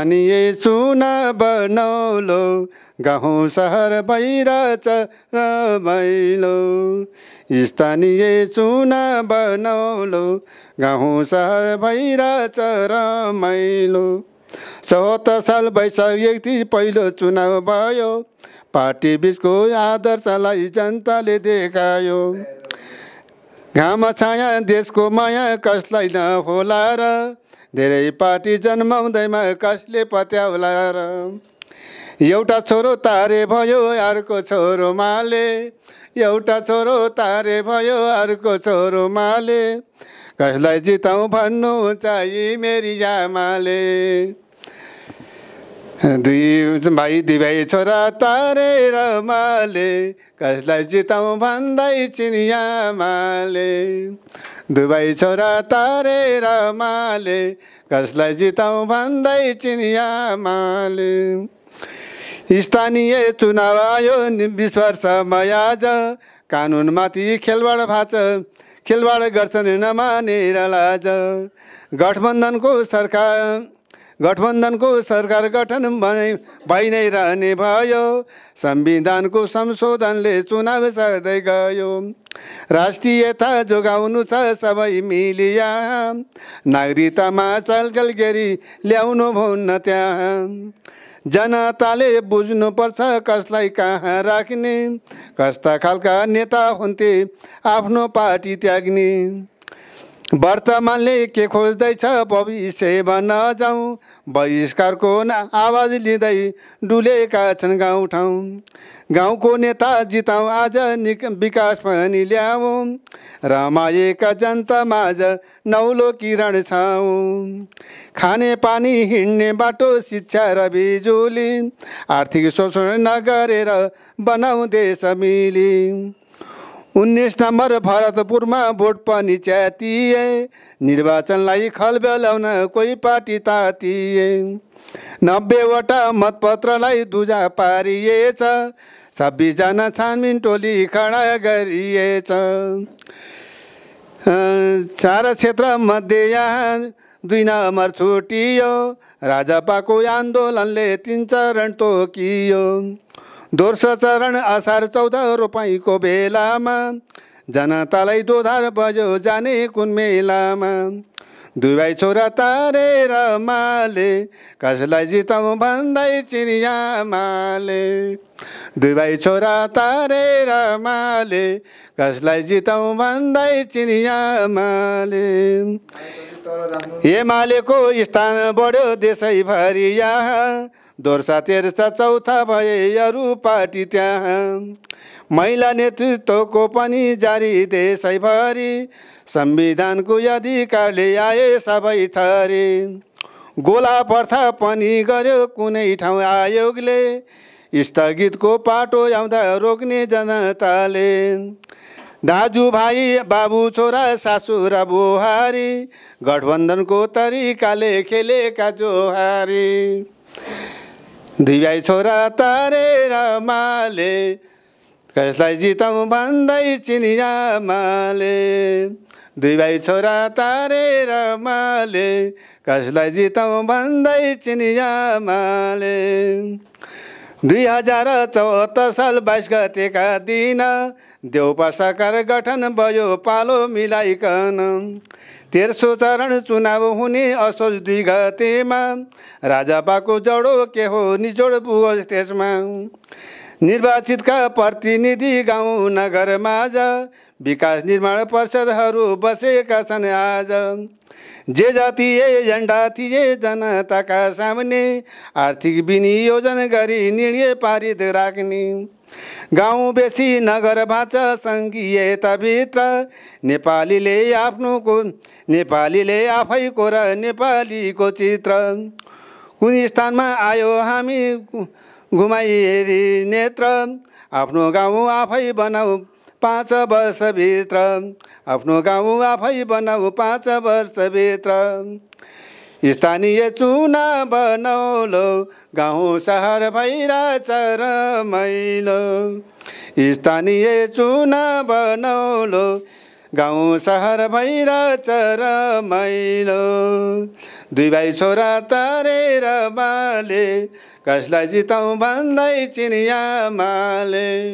स्थानीय चुनाव बनौलो गाउँ सहर भइरहेछ रमाइलो स्थानीय चुनाव बनौलो गाउँ सहर भइरहेछ रमाइलो ७ साल भइसकेको पहिलो चुनाव भयो पार्टी बीचको आदर्शलाई जनताले देखायो घाम छाया देशको माया कसलाई नहोला र धेरै पार्टी जन्माउँदैमा कसले पत्याउला र एउटा छोरो तारे भयो अर्को छोरो माले एउटा छोरो तारे भयो अर्को छोरो माले कसलाई जिताउँ भन्नु चाहिँ मेरी आमाले दुई भाइ छोरा तारे र माले कसलाई जिताउँ भन्दै चिनियामाले दुई भाइ छोरा तारे र माले कसलाई जिताउँ भन्दै चिनियामाले स्थानीय चुनाव आयो 20 वर्षमा आज कानुनमाथि खेलवाड गर्छन् नमानेर लाज गठबन्धनको सरकार गठन भइ नै रहने भयो संविधानको संशोधनले चुनाव सर्दै गयो राष्ट्रियता जोगाउनु छ सबै मिलिया नागरिकतामा चलचल गरी ल्याउनु भन्न त्यहाँ जनताले बुझ्नुपर्छ कसलाई कहाँ राख्ने कस्ता खालका नेता हुन्थे आफ्नो पार्टी त्याग्ने वर्तमानले के खोज्दैछ भविष्य भन्न जाउँ बहिष्कारको आवाज लिँदै डुलेका छन् गाउँठाउँ गाउँको नेता जिताउँ आज विकास पनि ल्याउँ रमाएका जनता माझ नौलो किरण छौँ खाने पानी हिँड्ने बाटो शिक्षा र बिजुली आर्थिक शोषण नगरेर बनाउँ देश मिली 19 नम्बर भरतपुरमा भोट पनि च्यातिए निर्वाचनलाई खलबलाउन कोही पार्टी तातिए 90 वटा मतपत्रलाई दुजा पारिएछ 26 जना छानबिन टोली खडा गरिएछ 4 क्षेत्र मध्ये यहाँ 2 नम्बर छुटियो राजपाको आन्दोलनले 3 चरण तोकियो दोस्रो चरण असार 14 रोपाईँको बेलामा जनतालाई दोधार बज्यो जाने कुन मेलामा दुई भाइ छोरा तारे र माले कसलाई जिताउँ भन्दै चिनियामाले दुई भाइ छोरा तारे र माले कसलाई जिताउँ भन्दै चिनियामाले एमालेको स्थान बढ्यो देशैभरि यहाँ दोर्सा तेर्सा चौथा भए अरू पार्टी त्यहाँ महिला नेतृत्वको पनि जारी देशैभरि संविधानको अधिकारले आए सबै थरी गोला प्रथा पनि गर्यो कुनै ठाउँ आयोगले स्थगितको पाटो आउँदा रोक्ने जनताले दाजुभाइ बाबु छोरा सासु र बुहारी गठबन्धनको तरिकाले खेलेका जोहारी दुई भाइ छोरा तारे र माले कसलाई जिताउँ भन्दै चिनियामाले दुई भाइ छोरा तारे र माले कसलाई जिताउँ भन्दै चिनियामाले 2074 साल 22 गतेका दिन देउपा सरकार गठन भयो पालो मिलाइकन तेर्सो चरण चुनाव हुने असोज 2 गतेमा राजपाको जडो के हो निचोड पुगोस् त्यसमा निर्वाचितका प्रतिनिधि गाउँ नगर माझ विकास निर्माण परिषदहरू बसेका छन् आज जे जातीय एजेन्डा थिए जनताका सामने आर्थिक विनियोजन गरी निर्णय पारित राख्ने गाउँ बेसी नगर भाषा सङ्घीयताभित्र नेपालीले आफैको र नेपालीको चित्र कुन स्थानमा आयो हामी घुमाइहेरी नेत्र आफ्नो गाउँ आफै बनाऊ 5 वर्षभित्र आफ्नो गाउँ आफै बनाऊ 5 वर्षभित्र स्थानीय चुनाव बनौलो गाउँ सहर भइरहेछ रमाइलो स्थानीय चुनाव बनौलो गाउँ सहर भइरहेछ रमाइलो दुई भाइ छोरा तरेर बाले कसलाई जिताउँ भन्दै चिनियामाले